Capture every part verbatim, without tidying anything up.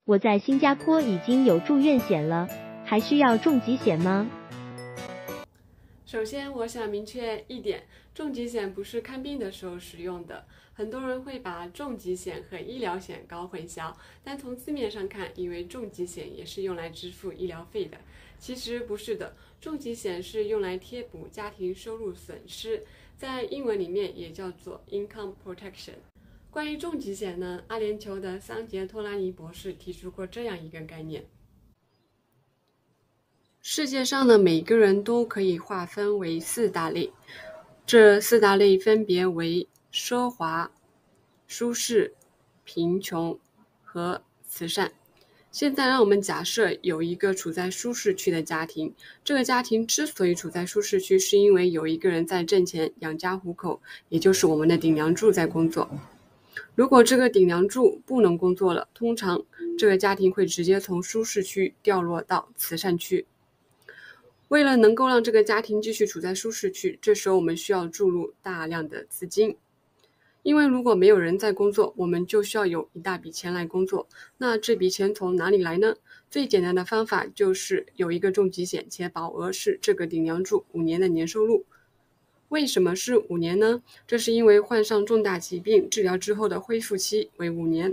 我在新加坡已经有住院险了，还需要重疾险吗？ 首先，我想明确一点，重疾险不是看病的时候使用的。很多人会把重疾险和医疗险搞混淆，但从字面上看，以为重疾险也是用来支付医疗费的。其实不是的，重疾险是用来贴补家庭收入损失，在英文里面也叫做 income protection。关于重疾险呢，阿联酋的桑杰托拉尼博士提出过这样一个概念。世界上的每个人都可以划分为四大类，这四大类分别为奢华、舒适、贫穷和慈善。现在让我们假设有一个处在舒适区的家庭，这个家庭之所以处在舒适区，是因为有一个人在挣钱养家糊口，也就是我们的顶梁柱在工作。如果这个顶梁柱不能工作了，通常这个家庭会直接从舒适区掉落到慈善区。为了能够让这个家庭继续处在舒适区，这时候我们需要注入大量的资金。因为如果没有人在工作，我们就需要有一大笔钱来工作。那这笔钱从哪里来呢？最简单的方法就是有一个重疾险，且保额是这个顶梁柱五年的年收入。为什么是五年呢？这是因为患上重大疾病治疗之后的恢复期为五年。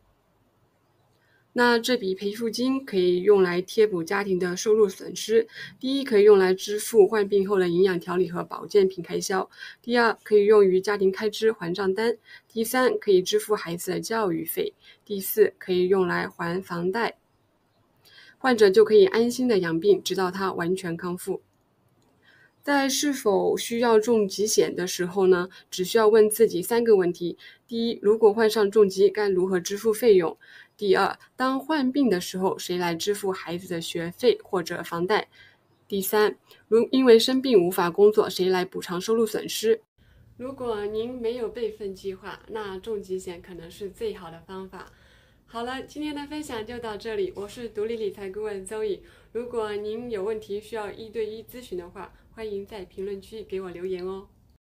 那这笔赔付金可以用来贴补家庭的收入损失。第一，可以用来支付患病后的营养调理和保健品开销；第二，可以用于家庭开支还账单；第三，可以支付孩子的教育费；第四，可以用来还房贷。患者就可以安心的养病，直到他完全康复。在是否需要重疾险的时候呢，只需要问自己三个问题。第一，如果患上重疾，该如何支付费用？第二，当患病的时候，谁来支付孩子的学费或者房贷？第三，如因为生病无法工作，谁来补偿收入损失？如果您没有备份计划，那重疾险可能是最好的方法。好了，今天的分享就到这里，我是独立理财顾问 Zoe。如果您有问题需要一对一咨询的话，欢迎在评论区给我留言哦。